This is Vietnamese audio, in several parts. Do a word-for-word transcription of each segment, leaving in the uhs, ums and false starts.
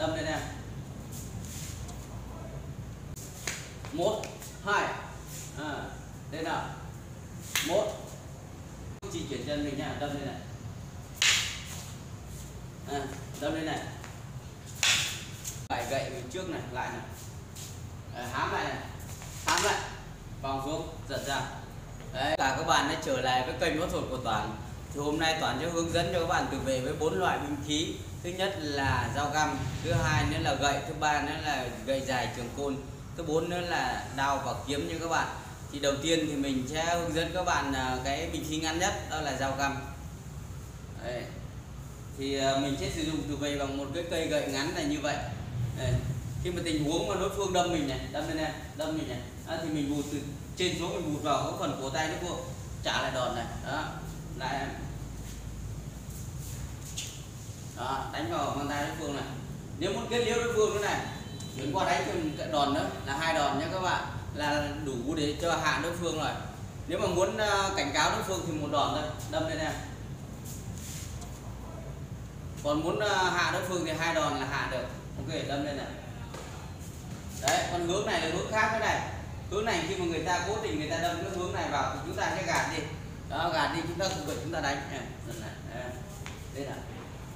đâm lên em. Một hai à, đây nào. Một, di chuyển chân mình nha, đâm lên này. À, đâm lên này. Phải gậy mình trước này, lại này. À, hám lại này, hám lại, vòng xuống, giật ra. Đấy, cả các bạn đã trở lại với kênh võ thuật của Toản. Thì hôm nay Toản sẽ hướng dẫn cho các bạn tự vệ với bốn loại binh khí. Thứ nhất là dao găm, thứ hai nữa là gậy, thứ ba nữa là gậy dài trường côn, thứ bốn nữa là đao và kiếm như các bạn. Thì đầu tiên thì mình sẽ hướng dẫn các bạn cái binh khí ngắn nhất, đó là dao găm. Đấy. Thì mình sẽ sử dụng tự vệ bằng một cái cây gậy ngắn này như vậy. Đấy. Khi mà tình huống mà đối phương đâm mình này, đâm lên này, đâm mình này, đó, thì mình bụt từ trên xuống, mình bụt vào cái phần cổ tay đối phương, trả lại đòn này, đó, lại em, đó, đánh vào bàn tay đối phương này. Nếu muốn kết liễu đối phương nữa này, chuyển qua đánh thêm cái đòn nữa là hai đòn nhé các bạn, là đủ để cho hạ đối phương rồi. Nếu mà muốn uh, cảnh cáo đối phương thì một đòn thôi, đâm lên em. Còn muốn uh, hạ đối phương thì hai đòn là hạ được. Ok, đâm lên này. Đấy, còn hướng này là hướng khác cái này. Hướng này khi mà người ta cố tình người ta đâm cái hướng này vào thì chúng ta sẽ gạt đi. Đó, gạt đi, chúng ta không cần chúng ta đánh. Đây này. Đây nào.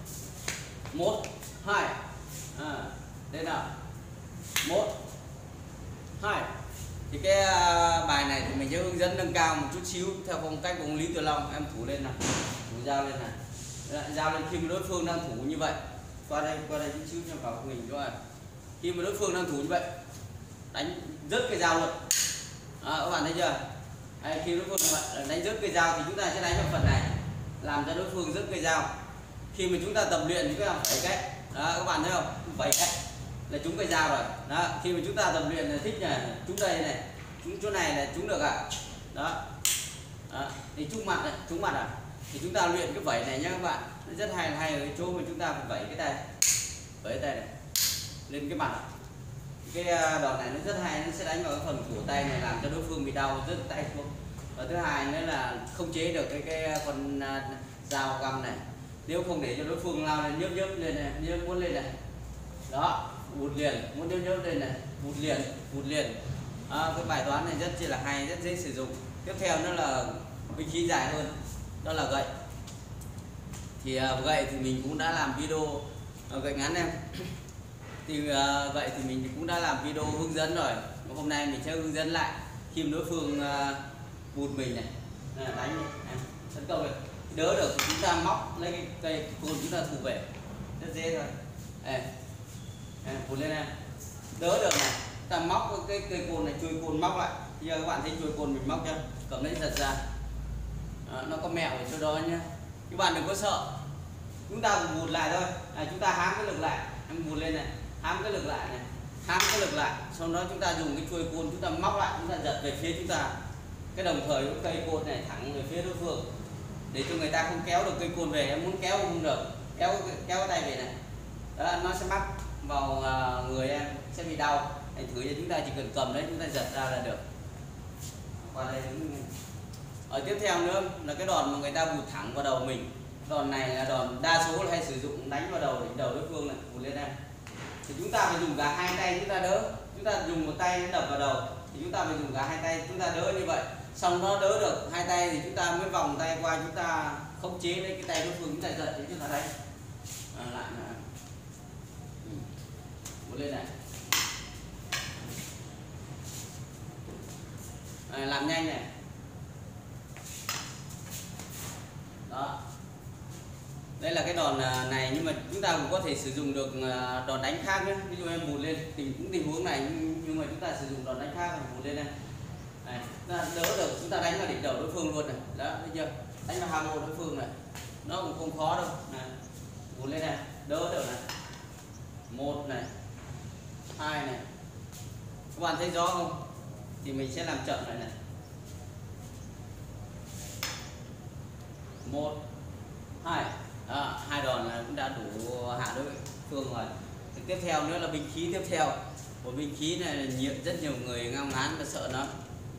Một, hai. À, đây nào. Một, hai. Thì cái uh, bài này thì mình sẽ hướng dẫn nâng cao một chút xíu theo phong cách của ông Lý Tiểu Long. Em thủ lên nào. Thủ dao lên này. Đấy, dao lên khi mà đối phương đang thủ như vậy. Qua đây, qua đây chút xíu cho vào mình cho em. Khi mà đối phương đang thủ như vậy, đánh rớt cây dao luôn. À, các bạn thấy chưa? Đấy, khi đối phương đánh rớt cây dao thì chúng ta sẽ đánh vào phần này, làm cho đối phương rớt cây dao. Khi mà chúng ta tập luyện chúng ta làm bảy cách. Đó, các bạn thấy không? bảy cách là trúng cây dao rồi. Đó, khi mà chúng ta tập luyện là thích là trúng đây này, trúng chỗ này là trúng được ạ. À? Đó. Đó, thì trúng mặt này, trúng mặt à? Thì chúng ta luyện cái vẩy này nhé các bạn. Nó rất hay hay ở cái chỗ mà chúng ta phải vẩy cái tay, vẩy tay này lên cái mặt. Cái đòn này nó rất hay, nó sẽ đánh vào cái phần cổ tay này làm cho đối phương bị đau, rớt tay xuống. Và thứ hai nữa là không chế được cái cái con dao găm này, nếu không để cho đối phương lao lên nhớp nhớp lên này, nhớp muốn lên này, đó, bụt liền, muốn nhớp nhớp lên này, bụt liền, bụt liền. À, cái bài toán này rất chỉ là hay, rất dễ sử dụng. Tiếp theo nữa là binh khí dài hơn, đó là gậy. Thì uh, gậy thì mình cũng đã làm video uh, gậy ngắn em. Thì uh, vậy thì mình cũng đã làm video hướng dẫn rồi. Hôm nay mình sẽ hướng dẫn lại khi đối phương uh, bụt mình này, à, đánh này, tấn công này, đỡ được thì chúng ta móc lấy cái cây côn chúng ta thủ về, rất dễ thôi. Đây, bụt lên này, đỡ được này, ta móc cái cây côn này, chui côn móc lại. Bây giờ các bạn thấy chui côn mình móc chưa? Cầm lấy giật ra, à, nó có mẹo ở chỗ đó nhé. Các bạn đừng có sợ, chúng ta cũng bụt lại thôi, à, chúng ta hám cái lực lại, em bụt lên này, hám cái lực lại này, hám cái lực lại, sau đó chúng ta dùng cái chuôi côn chúng ta móc lại, chúng ta giật về phía chúng ta, cái đồng thời cái cây côn này thẳng về phía đối phương để cho người ta không kéo được cây côn về. Em muốn kéo không được, kéo kéo cái tay về này, đó, nó sẽ mắc vào người em, sẽ bị đau. Thành thử cho chúng ta chỉ cần cầm đấy, chúng ta giật ra là được. Qua đây đứng. Ở tiếp theo nữa là cái đòn mà người ta bụt thẳng vào đầu mình. Đòn này là đòn đa số là hay sử dụng đánh vào đầu, đỉnh đầu đối phương này, bụt lên đây. Thì chúng ta phải dùng cả hai tay chúng ta đỡ. Chúng ta dùng một tay đập vào đầu thì chúng ta phải dùng cả hai tay chúng ta đỡ như vậy. Xong nó đỡ được hai tay thì chúng ta mới vòng tay qua, chúng ta khống chế lấy cái tay đối phương, chúng ta giật thì chúng ta đánh. À, lại là một lên này. À, làm nhanh này. Đó. Đây là cái đòn này, nhưng mà chúng ta cũng có thể sử dụng được đòn đánh khác nhé. Ví dụ em bụt lên tình cũng tình huống này, nhưng mà chúng ta sử dụng đòn đánh khác là bụt lên này. Này, chúng ta đỡ được, chúng ta đánh vào đỉnh đầu đối phương luôn này. Đó, thấy chưa? Đánh vào hàm mộ đối phương này. Nó cũng không khó đâu. Này. Bụt lên này, đỡ được này. Một này, hai này. Các bạn thấy rõ không? Thì mình sẽ làm chậm lại này. Một, hai. À, hai đòn là cũng đã đủ hạ đối phương rồi. Thì tiếp theo nữa là binh khí tiếp theo. Một binh khí này là nhiều, rất nhiều người ngao ngán và sợ nó.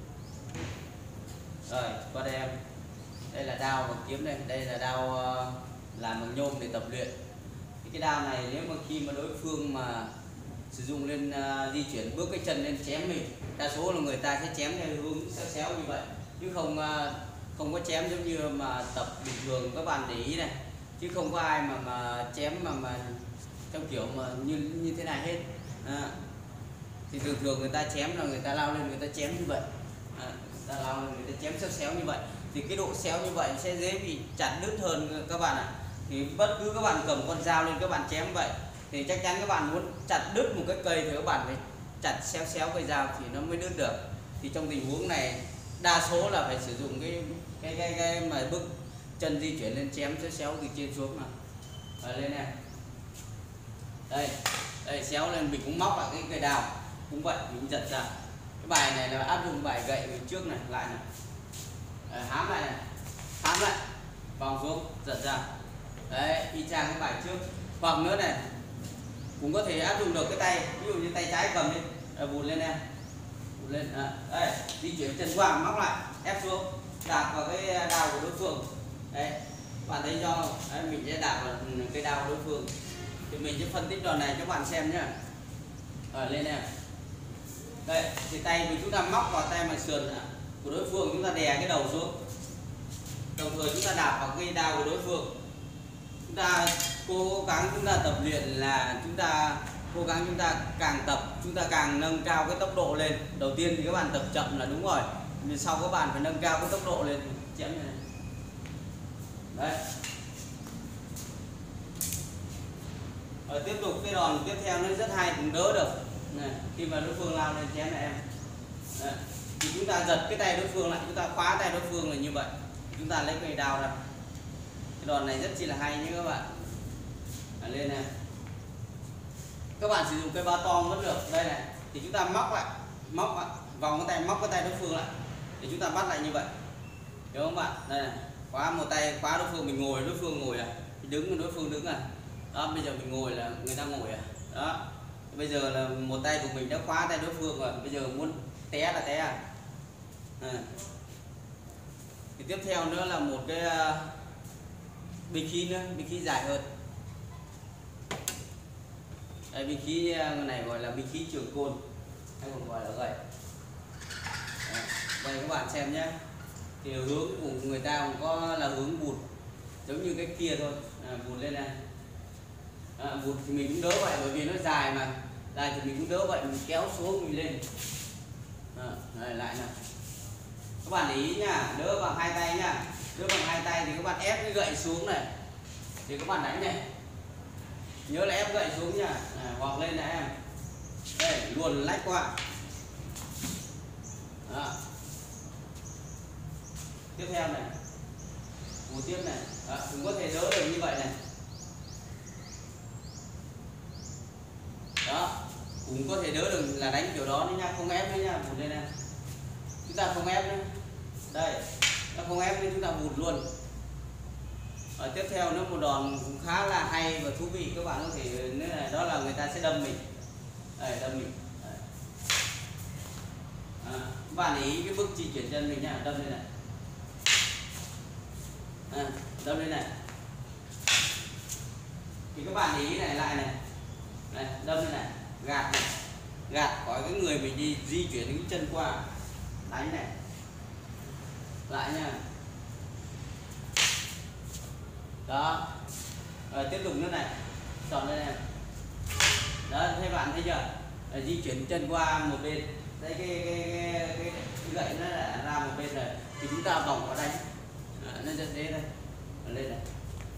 Rồi, qua đây em. Đây là đao và kiếm đây, đây là đao làm bằng nhôm để tập luyện. thì cái đao này nếu mà khi mà đối phương mà sử dụng lên uh, di chuyển bước cái chân lên chém mình, đa số là người ta sẽ chém theo hướng xéo xéo như vậy, chứ không uh, không có chém giống như mà tập bình thường các bạn để ý này, chứ không có ai mà mà chém mà mà theo kiểu mà như như thế này hết. À, thì thường thường người ta chém là người ta lao lên người ta chém như vậy, à, người ta lao lên người ta chém xéo xéo như vậy, thì cái độ xéo như vậy sẽ dễ bị chặt đứt hơn các bạn ạ. À. Thì bất cứ các bạn cầm con dao lên các bạn chém vậy thì chắc chắn các bạn muốn chặt đứt một cái cây thì các bạn phải chặt xéo xéo cây dao thì nó mới đứt được. Thì trong tình huống này đa số là phải sử dụng cái cái cái, cái mà bước chân di chuyển lên chém xéo xéo từ trên xuống mà. Rồi lên này, đây đây xéo lên mình cũng móc lại cái cây đào cũng vậy, mình giật ra. Cái bài này là áp dụng bài gậy trước này lại này, đấy, hám lại này, hám lại vòng xuống giật ra, đấy y chang cái bài trước. Hoặc nữa này cũng có thể áp dụng được cái tay, ví dụ như tay trái cầm lên vụt lên em, vụt lên à, đây di chuyển chân qua móc lại ép xuống, đạp vào cái đao của đối phương. Đấy bạn thấy do đấy, mình sẽ đạp vào cái đao của đối phương thì mình sẽ phân tích đòn này cho các bạn xem nhá. Ở lên em, đây thì tay của chúng ta móc vào tay mà sườn của đối phương, chúng ta đè cái đầu xuống, đồng thời chúng ta đạp vào cây đao của đối phương. Chúng ta cố gắng chúng ta tập luyện là chúng ta cố gắng chúng ta càng tập chúng ta càng nâng cao cái tốc độ lên. Đầu tiên thì các bạn tập chậm là đúng rồi, nhưng sau các bạn phải nâng cao cái tốc độ lên chém này. Đấy. Rồi tiếp tục cái đòn tiếp theo nó rất hay, cũng đỡ được này, khi mà đối phương lao lên chém này em. Đấy. Thì chúng ta giật cái tay đối phương lại, chúng ta khóa tay đối phương là như vậy, chúng ta lấy cây đao ra. Cái đòn này rất chi là hay nhé các bạn. À, lên này, các bạn sử dụng cây ba tong vẫn được. Đây này thì chúng ta móc lại, móc lại, vòng cái tay móc cái tay đối phương lại để chúng ta bắt lại như vậy, hiểu không bạn? Đây này, khóa một tay khóa đối phương, mình ngồi đối phương ngồi à, đứng đối phương đứng à. Đó, bây giờ mình ngồi là người ta ngồi à. Đó, bây giờ là một tay của mình đã khóa tay đối phương rồi, bây giờ muốn té là té à. À. Thì tiếp theo nữa là một cái uh, binh khí nữa, binh khí dài hơn. Đây, binh khí này gọi là binh khí trường côn hay còn gọi là gậy. Đây các bạn xem nhé, thì hướng của người ta cũng có là hướng vụt giống như cái kia thôi, à, vụt lên này, à, vụt thì mình cũng đỡ vậy, bởi vì nó dài mà, dài thì mình cũng đỡ vậy, mình kéo xuống mình lên. À, đây lại này, các bạn để ý nha, đỡ bằng hai tay nha, đỡ bằng hai tay thì các bạn ép cái gậy xuống này thì các bạn đánh này, nhớ là ép gậy xuống nha, à, hoặc lên này em, đây luồn lách qua. Đó. Tiếp theo này, một tiếp này, đó, cũng có thể đỡ được như vậy này. Đó, cũng có thể đỡ được là đánh kiểu đó nữa nha, không ép nữa nha, vụt lên này. Chúng ta không ép nữa. Đây, nó không ép nên chúng ta vụt luôn. Và tiếp theo nữa một đòn cũng khá là hay và thú vị, các bạn có thể nữa là đó là người ta sẽ đâm mình. Đây, đâm mình. Đây. À, các bạn để ý cái bước di chuyển chân mình nha, đâm lên này. À, đâm lên này. Thì các bạn để ý này lại này. Đây, đâm lên này, gạt này. Gạt khỏi cái người mình đi di chuyển cái chân qua. Đánh này. Lại nha. Đó. Rồi tiếp tục nữa này, chọn đây này. Đó, thấy bạn thấy chưa? Rồi, di chuyển chân qua một bên, đây cái cái, cái, cái, cái gậy nó đã ra một bên rồi thì chúng ta vòng vào đánh. Đó, nó rất dễ đây, lên này.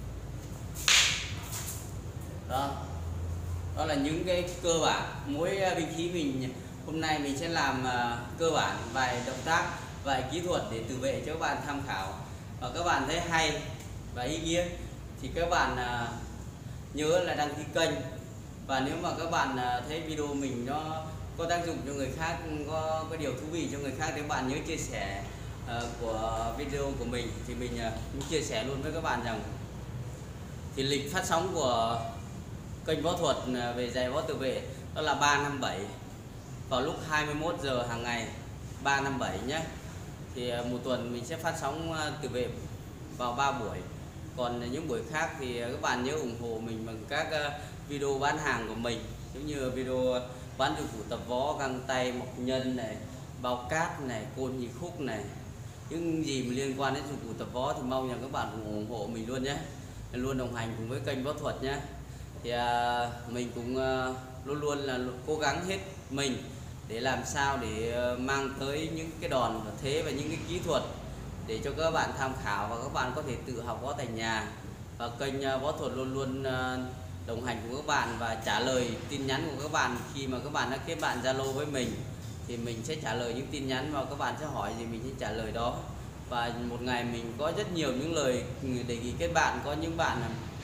Đó, đó là những cái cơ bản. Mỗi binh khí mình hôm nay mình sẽ làm uh, cơ bản vài động tác, vài kỹ thuật để tự vệ cho các bạn tham khảo. Và các bạn thấy hay và ý nghĩa thì các bạn uh, nhớ là đăng ký kênh, và nếu mà các bạn uh, thấy video mình nó có tác dụng cho người khác, có có điều thú vị cho người khác thì các bạn nhớ chia sẻ uh, của video của mình, thì mình uh, cũng chia sẻ luôn với các bạn rằng thì lịch phát sóng của kênh võ thuật về giày võ tự vệ đó là ba năm bảy vào lúc hai mươi mốt giờ hàng ngày, ba năm bảy nhé. Thì một tuần mình sẽ phát sóng tự vệ vào ba buổi, Còn những buổi khác thì các bạn nhớ ủng hộ mình bằng các video bán hàng của mình, giống như video bán dụng cụ tập võ, găng tay, mộc nhân này, bao cát này, côn nhị khúc này, những gì mà liên quan đến dụng cụ tập võ thì mong rằng các bạn cũng ủng hộ mình luôn nhé, luôn đồng hành cùng với kênh Võ Thuật nhé. Thì à, mình cũng à, luôn luôn là cố gắng hết mình để làm sao để mang tới những cái đòn và thế và những cái kỹ thuật để cho các bạn tham khảo và các bạn có thể tự học võ tại nhà. Và kênh Võ Thuật luôn luôn đồng hành cùng các bạn và trả lời tin nhắn của các bạn. Khi mà các bạn đã kết bạn Zalo với mình thì mình sẽ trả lời những tin nhắn và các bạn sẽ hỏi gì mình sẽ trả lời đó. Và một ngày mình có rất nhiều những lời đề nghị kết bạn. Có những bạn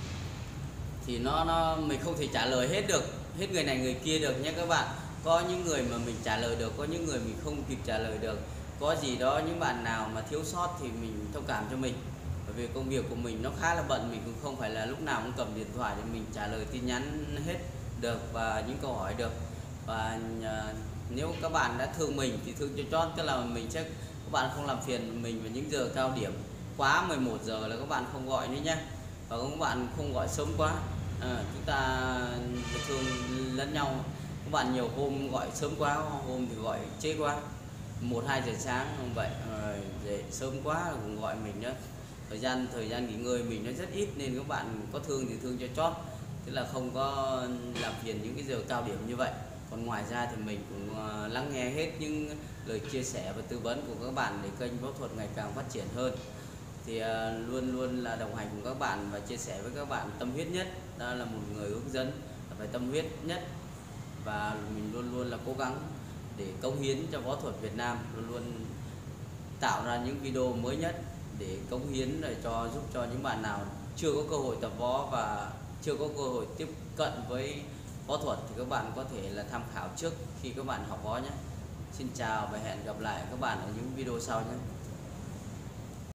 thì nó, nó mình không thể trả lời hết được hết người này người kia được nhé các bạn. Có những người mà mình trả lời được, có những người mình không kịp trả lời được. Có gì đó những bạn nào mà thiếu sót thì mình thông cảm cho mình, bởi vì công việc của mình nó khá là bận, mình cũng không phải là lúc nào cũng cầm điện thoại để mình trả lời tin nhắn hết được và những câu hỏi được. Và uh, nếu các bạn đã thương mình thì thương cho chót, tức là mình sẽ các bạn không làm phiền mình vào những giờ cao điểm quá mười một giờ là các bạn không gọi nữa nhé. Và các bạn không gọi sớm quá, à, chúng ta thương lẫn nhau. Các bạn nhiều hôm gọi sớm quá, hôm thì gọi trễ quá, một hai giờ sáng không vậy, rồi dậy sớm quá cũng gọi mình đó. Thời gian thời gian nghỉ ngơi mình nó rất ít nên các bạn có thương thì thương cho chót, tức là không có làm phiền những cái giờ cao điểm như vậy. Còn ngoài ra thì mình cũng lắng nghe hết những lời chia sẻ và tư vấn của các bạn để kênh Võ Thuật ngày càng phát triển hơn. Thì uh, luôn luôn là đồng hành cùng các bạn và chia sẻ với các bạn tâm huyết nhất. Đó là một người hướng dẫn phải tâm huyết nhất, và mình luôn luôn là cố gắng để cống hiến cho võ thuật Việt Nam, luôn luôn tạo ra những video mới nhất để cống hiến để cho giúp cho những bạn nào chưa có cơ hội tập võ và chưa có cơ hội tiếp cận với võ thuật thì các bạn có thể là tham khảo trước khi các bạn học võ nhé. Xin chào và hẹn gặp lại các bạn ở những video sau nhé.